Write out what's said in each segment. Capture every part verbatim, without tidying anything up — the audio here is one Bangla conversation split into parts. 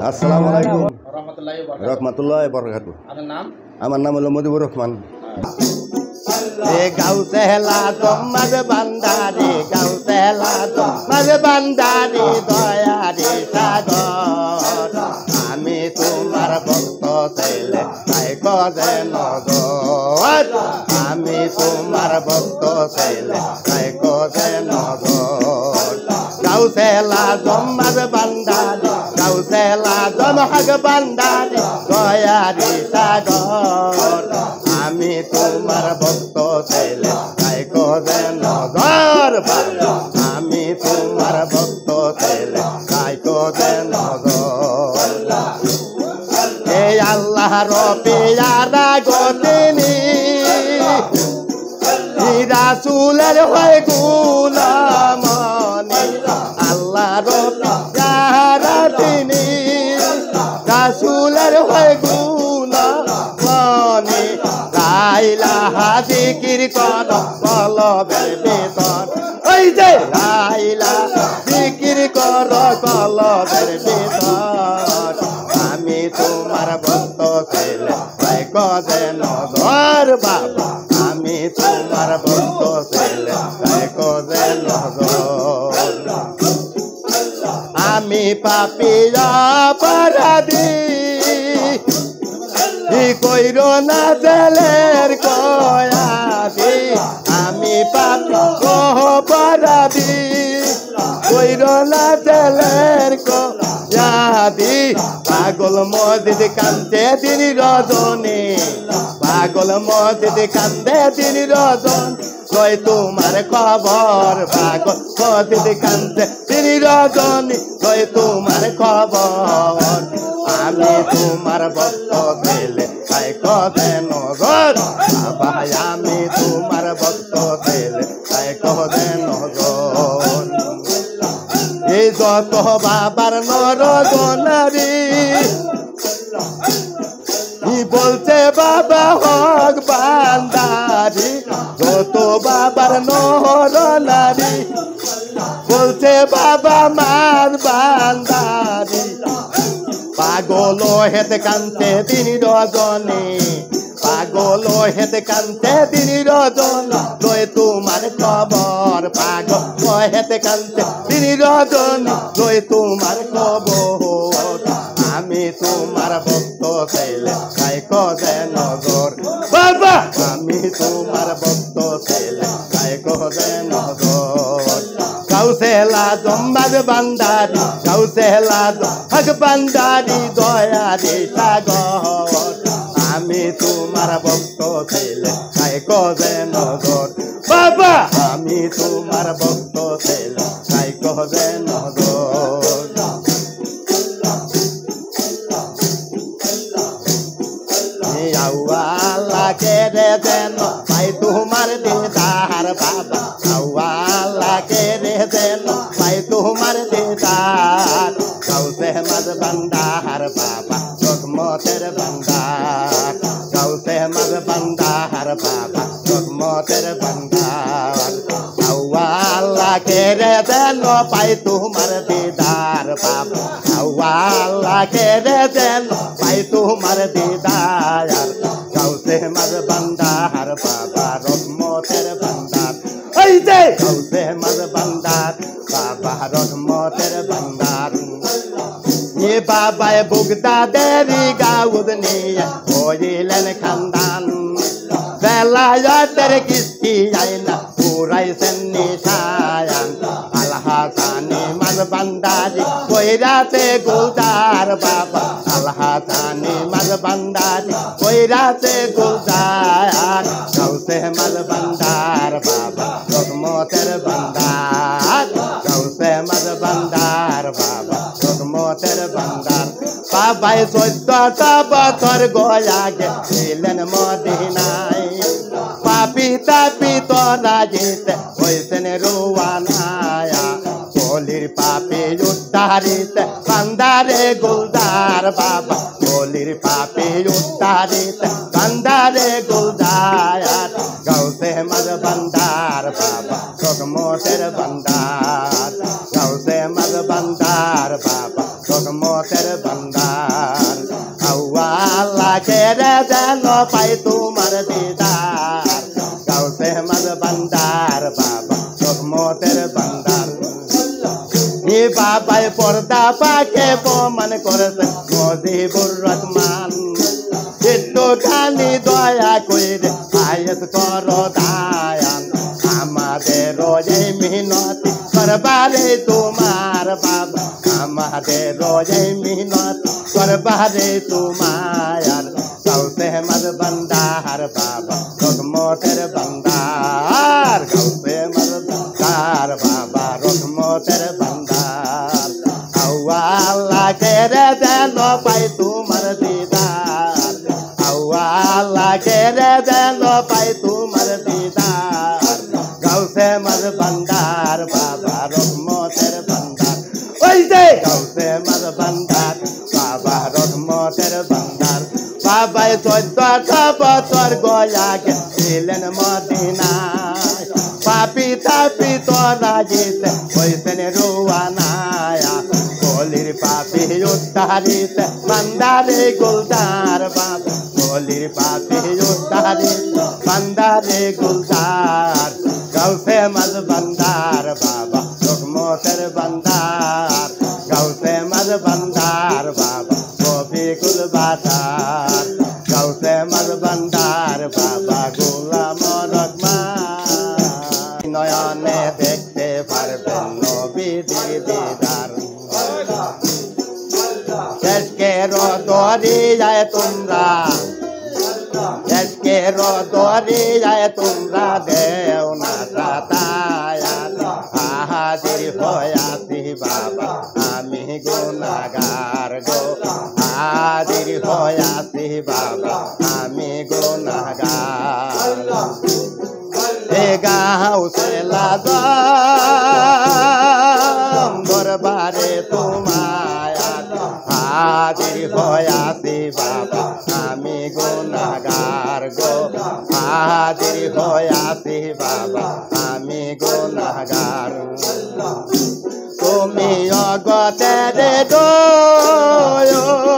আসসালামু আলাইকুম রহমতুল্লাহি ওয়া বারাকাতুহু। রহমতুল্লাহ বরকাতু। আপনার নাম? আমার নাম হলো মুজিবুর রহমান। রে গাউতে হেলা তোমার বান্দারে গাউতে হেলা তোমার বান্দারে দয়ারে সাগর আমি তোমার ভক্ত ছেলে তাই কদে নগর আমি তোমার ভক্ত ছেলে তাই কদে নগর গাউতে হেলা তোমার বান্দারে গাউতে হেলা তোমার বান্দারে দয়ারে সাগর আমি তোমার ভক্ত ছেলে তাই কদে নজর আমি তোমার ভক্ত ছেলে তাই কদে নজর এ আল্লাহ রবিয়ারা গতিনি রাসূলের হয় গুলামনি আল্লাহ রবিয়ারা তিনি রাসূলের হয় গুলামনি লাইলাহা জিকির কর কলবের ভিতর ওই যে লাইলাহা জিকির কর কলবের ভিতর আমি তোমার ভক্ত ছেলে তাই কদে নজর বাবা আমি তোমার ভক্ত ছেলে তাই কদে নজর আমি পাপী অপরাধী কইর না জেলের কয়াদি আমি পাপী অপরাধী কইর না জেলের কয়াদি পাগল মসজিদ কান্দে দিন রজনী পাগল মসজিদ কান্দে দিন রজন কই তোমার খবর পাগল মসজিদ কান্দে দিন রজনী কই তোমার খবর আমি তোমার ভক্ত ছেলে তাই কদে নজর বাবা আমি তোমার ভক্ত ছেলে তাই কদে নজর এই যত বাবার নর গনারি বলছে বাবা হক বান্দারি যত বাবার নর নারী বলছে বাবা মার বান্দারি পাগল হেতে কান্তে তিনি রজনী পাগল হেতে কান্তে তিনি রজন লয় তোমার খবর পাগল হেতে কান্তে তিনি রজনী লয় তোমার খবর আমি তোমার ভক্ত ছেলে তাই কদে নজর বাবা আমি তোমার ভক্ত ছেলে তাই কদে নজর গাউসেলা জম্মার বান্দারি গাউসেলা হক বান্দারি দয়ারে সাগর আমি তোমার ভক্ত ছেলে তাই কদে নজর বাবা আমি তোমার ভক্ত ছেলে তাই কদে নজর আল্লাহ কেড়ে দেন ভাই তোমার দিদার বাবা আল্লাহ কেড়ে দেন ভাই তোমার দিদার গাউসে মাদ বান্দার বাবা রহমতের বান্দার গাউসে মাদ বান্দার বাবা রহমতের বান্দার আল্লাহ কেড়ে দেন ভাই তোমার দিদার বাবা আল্লাহ কেড়ে দেন ভাই তোমার দিদার গাউসে মাদ বান্দার বাবা রহমতের বান্দার ওই যে গাউসে মাদ বান্দার বাবা রহমতের বান্দার এ বাবায় বুগদাদেরি গাউদ নিয়ে হইলেন খানদান বেলায়েতের কিস্তি আইনা পুরাইছেন নিশায়ান আলহাসানি মাদ বান্দারি কইরাতে গুলদার বাবা আলহাসানি মাদ বান্দারি কইরাতে গুলদার গাউসে মাদ বান্দার বাবা রহমতের বান্দার গাউসে মাদ বান্দার বাবা রহমতের বান্দার বাবাই চোদ্দটা বছর গোয়া গেছিলেন মদিনায় পাপি তাপি তোরা যেতে হয়েছেন রুয়ানায়া বলির পাপি উদ্ধারিত বান্দারে গুলদার বাবা বলির পাপি উদ্ধারিত বান্দারে গুলদার গাউসে মাদ বান্দার বাবা রহমতের বান্দার গাউসে মাদ বান্দার বাবা রহমতের বান্দার बंदार अल्लाह केरे देनो पाई तुम्हार दीदार गौसे मद बंदार बाबा रहमतेर बंदार नी बाबाई पर्दा पाके प्रमाण करेছে मुजीबुर रहमान একটুখানি দয়া কইরে আয়াত করো দায়ান আমাদের এই মিনতি করবারে তোমার বাবা আমাদের এই মিনতি করবারে তোমার গৌসে মদ বন্দার বাবা রহমতের বন্দার গৌসে মদ বন্দার বাবা রহমতের বন্দার আল্লাহ কেরে দেন পাই তোমার দিদার আল্লাহ কেরে দেন পাই তোমার দিদার গৌসে মদ বন্দার বাবা রহমতের বন্দার ওই যে গৌসে মদ বন্দার বাবা রহমতের বন্দার বাবাই চোদ্দটা বছর গয়া গেছিলেন মদিনায় পাপি তাপি তোরা যেতে হইতেন রোয়ানায়া বলির পাপি উদ্ধারিতে বান্দারে গুলদার বাবা বলির পাপি উদ্ধারিতে বান্দারে গুলদার গৌসে মদ বন্দার বাবা রহমতের বন্দার গৌসে মদ বন্দার বাবা কবি কুল বাতার গৌসে মদ বন্দার বাবা গোলাম রহমান নয়নে দেখতে পারবেন নবীর দিদার শেষকে রদরি যায় তোমরা শেষকে রদরি যায় তোমরা দেও না হাজির হয়াছি বাবা আমি গুনাহগার গো হাজির হয়াছি বাবা আমি গুনাহগার এ গাউসে লাজম দরবারে তোমায় হাজির হয়াছি বাবা আমি গুনাহগার গো হাজির হয়াছি বাবা আমি গুনাহগার তুমি অগতের দয়াল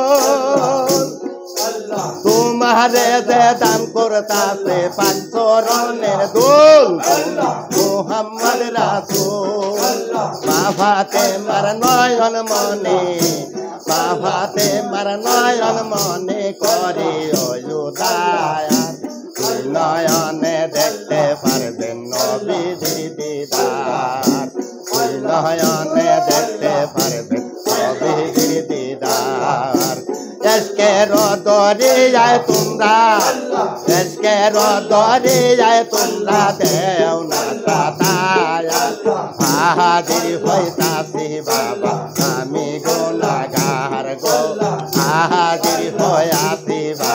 তোমারে যে দান করতাছে পাঁচ চরণের দোল মুহাম্মদ রাসূল বাবাতে মার নয়ন মনে বাবাতে মার নয়ন মনে করে অযোধ্যায় নয়নে দেখতে পারবেন নবীর দিদার নয়নে দেখতে পারবেন নবীর দিদার এসকে রদরি যায় তোমরা এসকে রদরি যায় তোমরা দেও না তাতায়া হাজির হইতাছি বাবা আমি গুনাহগার গো হাজির হইয়াছি বাবা